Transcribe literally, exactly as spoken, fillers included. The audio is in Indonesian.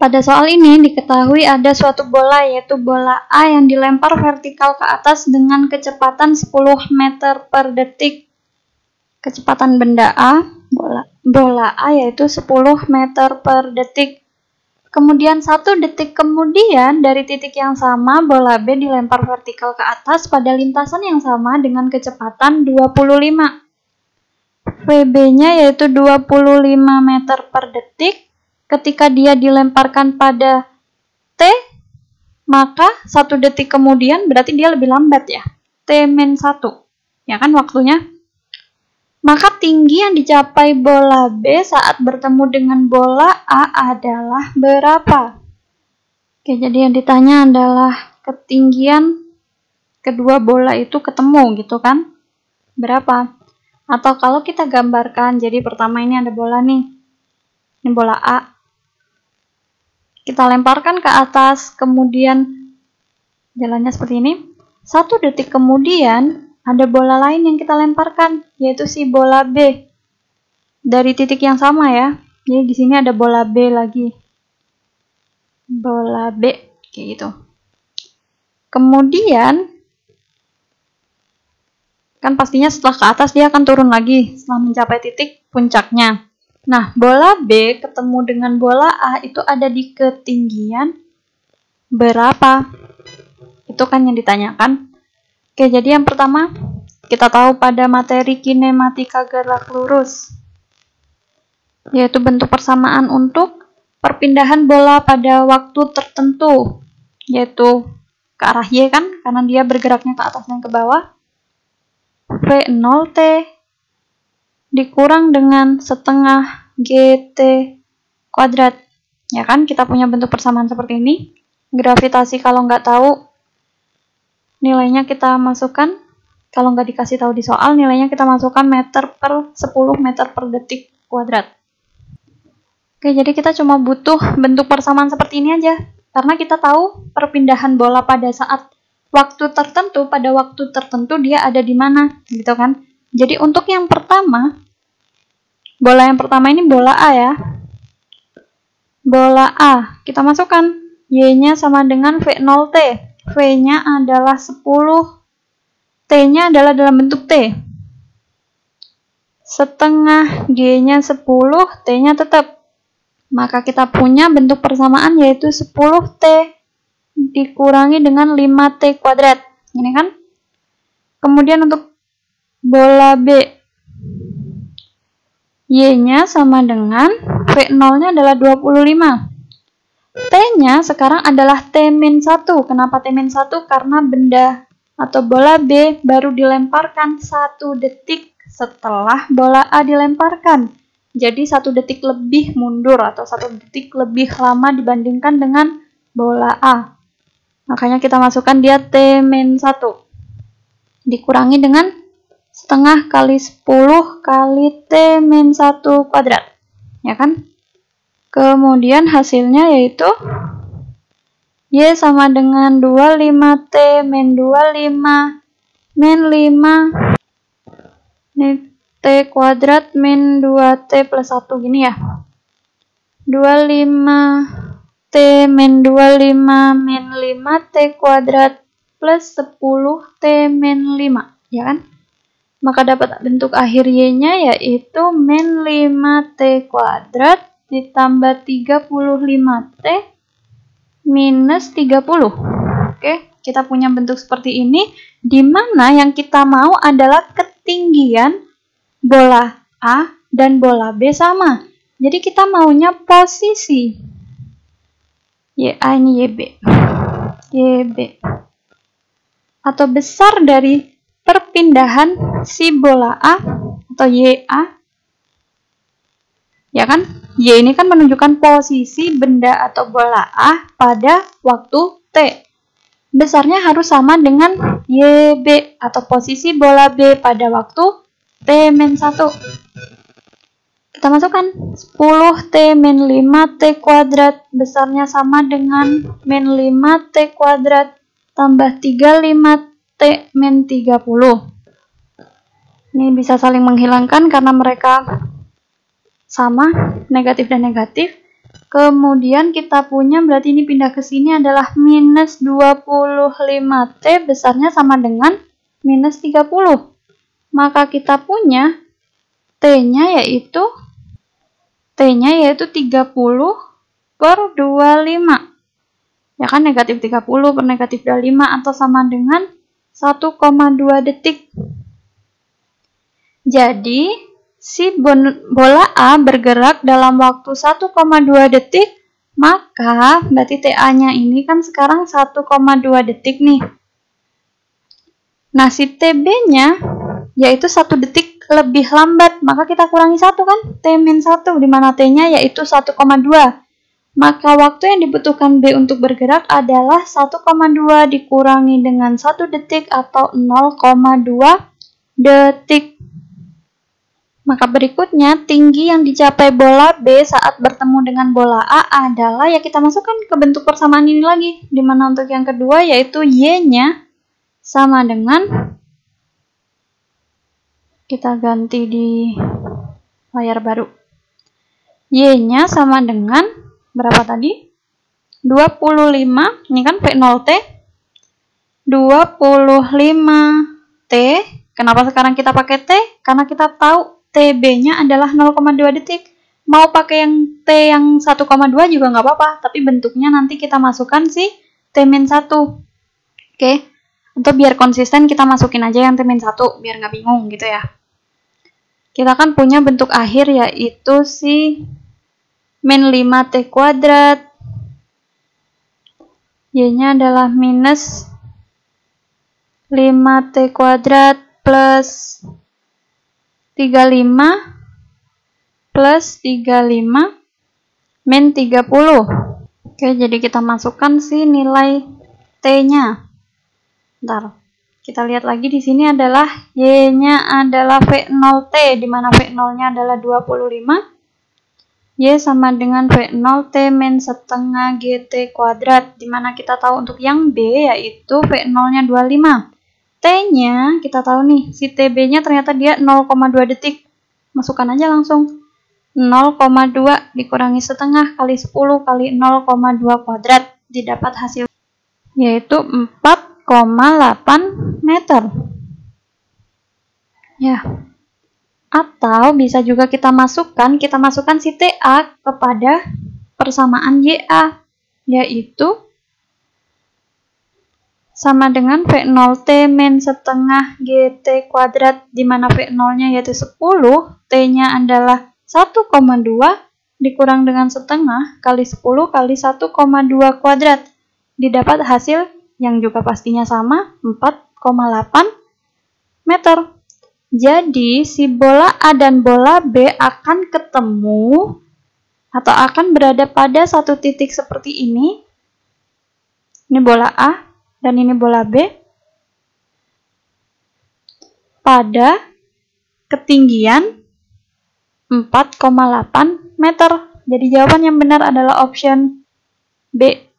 Pada soal ini diketahui ada suatu bola, yaitu bola A yang dilempar vertikal ke atas dengan kecepatan sepuluh meter per detik. Kecepatan benda A, bola, bola A yaitu sepuluh meter per detik. Kemudian satu detik kemudian dari titik yang sama, bola B dilempar vertikal ke atas pada lintasan yang sama dengan kecepatan dua puluh lima. V B-nya yaitu dua puluh lima meter per detik. Ketika dia dilemparkan pada T, maka satu detik kemudian berarti dia lebih lambat ya. T min satu. Ya kan waktunya? Maka tinggi yang dicapai bola B saat bertemu dengan bola A adalah berapa? Oke, jadi yang ditanya adalah ketinggian kedua bola itu ketemu gitu kan? Berapa? Atau kalau kita gambarkan, jadi pertama ini ada bola nih. Ini bola A. Kita lemparkan ke atas, kemudian jalannya seperti ini. Satu detik kemudian ada bola lain yang kita lemparkan, yaitu si bola B. Dari titik yang sama ya. Jadi di sini ada bola B lagi. Bola B, kayak gitu. Kemudian, kan pastinya setelah ke atas dia akan turun lagi setelah mencapai titik puncaknya. Nah, bola B ketemu dengan bola A itu ada di ketinggian berapa? Itu kan yang ditanyakan. Oke, jadi yang pertama, kita tahu pada materi kinematika gerak lurus, yaitu bentuk persamaan untuk perpindahan bola pada waktu tertentu, yaitu ke arah Y kan, karena dia bergeraknya ke atas dan ke bawah. V nol T dikurang dengan setengah G T kuadrat. Ya kan, kita punya bentuk persamaan seperti ini. Gravitasi kalau nggak tahu, nilainya kita masukkan. Kalau nggak dikasih tahu di soal, nilainya kita masukkan meter per sepuluh meter per detik kuadrat. Oke, jadi kita cuma butuh bentuk persamaan seperti ini aja. Karena kita tahu perpindahan bola pada saat waktu tertentu, pada waktu tertentu dia ada di mana, gitu kan. Jadi untuk yang pertama, bola yang pertama ini bola A ya. Bola A, kita masukkan Y-nya sama dengan V nol T. V-nya adalah sepuluh, T-nya adalah dalam bentuk T. Setengah G-nya sepuluh, T-nya tetap. Maka kita punya bentuk persamaan yaitu sepuluh T dikurangi dengan lima T kuadrat. Ini kan? Kemudian untuk bola B, Y-nya sama dengan V nol-nya adalah dua puluh lima. T-nya sekarang adalah T min satu. Kenapa T min satu? Karena benda atau bola B baru dilemparkan satu detik setelah bola A dilemparkan. Jadi satu detik lebih mundur atau satu detik lebih lama dibandingkan dengan bola A. Makanya kita masukkan dia T min satu. Dikurangi dengan setengah kali sepuluh kali T min satu kuadrat. Ya kan? Kemudian hasilnya yaitu Y sama dengan dua puluh lima T min dua puluh lima min lima. Ini T kuadrat min dua T plus satu gini ya. dua puluh lima T min dua puluh lima min lima T kuadrat plus sepuluh T min lima, ya kan? Maka dapat bentuk akhir Y-nya yaitu min lima T kuadrat ditambah tiga puluh lima T minus tiga puluh. Oke, kita punya bentuk seperti ini, di mana yang kita mau adalah ketinggian bola A dan bola B sama. Jadi kita maunya posisi Y A ini Y B. Y B. Atau besar dari perpindahan si bola A atau Y A. Ya kan? Y ini kan menunjukkan posisi benda atau bola A pada waktu T. Besarnya harus sama dengan Y B atau posisi bola B pada waktu T min satu. Kita masukkan sepuluh T min lima T kuadrat besarnya sama dengan min lima T kuadrat tambah tiga puluh lima T min tiga puluh. Ini bisa saling menghilangkan karena mereka sama, negatif dan negatif. Kemudian kita punya, berarti ini pindah ke sini adalah minus dua puluh lima T besarnya sama dengan minus tiga puluh. Maka kita punya T-nya yaitu T-nya yaitu tiga puluh per dua puluh lima. Ya kan, negatif tiga puluh per negatif dua puluh lima atau sama dengan satu koma dua detik. Jadi si bola A bergerak dalam waktu satu koma dua detik, maka berarti T A-nya ini kan sekarang satu koma dua detik nih. Nah, si T B-nya yaitu satu detik lebih lambat, maka kita kurangi satu kan, T min satu, di mana T-nya yaitu satu koma dua. Maka waktu yang dibutuhkan B untuk bergerak adalah satu koma dua dikurangi dengan satu detik atau nol koma dua detik. Maka berikutnya, tinggi yang dicapai bola B saat bertemu dengan bola A adalah, ya kita masukkan ke bentuk persamaan ini lagi. Dimana untuk yang kedua yaitu Y-nya sama dengan, kita ganti di layar baru. Y-nya sama dengan, berapa tadi? dua puluh lima, ini kan P nol T. dua puluh lima T, kenapa sekarang kita pakai T? Karena kita tahu T B-nya adalah nol koma dua detik. Mau pakai yang T yang satu koma dua juga nggak apa-apa, tapi bentuknya nanti kita masukkan si T min satu. Oke, untuk biar konsisten kita masukin aja yang T min satu, biar nggak bingung gitu ya. Kita kan punya bentuk akhir yaitu si min lima T kuadrat. Y-nya adalah minus lima T kuadrat plus tiga puluh lima plus tiga puluh lima min tiga puluh. Oke, jadi kita masukkan si nilai T-nya. Bentar, kita lihat lagi di sini adalah Y-nya adalah V nol T, di mana V nol-nya adalah dua puluh lima. Y sama dengan V nol T min setengah G T kuadrat, di mana kita tahu untuk yang B yaitu V nol-nya dua puluh lima. T-nya kita tahu nih, si T B-nya ternyata dia nol koma dua detik. Masukkan aja langsung. nol koma dua dikurangi setengah kali sepuluh kali nol koma dua kuadrat. Didapat hasil yaitu empat koma delapan meter. Ya. Atau bisa juga kita masukkan, kita masukkan si T A kepada persamaan Y A, yaitu sama dengan V nol T min setengah G T kuadrat, di mana V nol-nya yaitu sepuluh, T-nya adalah satu koma dua dikurang dengan setengah kali sepuluh kali satu koma dua kuadrat. Didapat hasil yang juga pastinya sama, empat koma delapan meter. Jadi, si bola A dan bola B akan ketemu atau akan berada pada satu titik seperti ini. Ini bola A dan ini bola B. Pada ketinggian empat koma delapan meter. Jadi, jawaban yang benar adalah option B.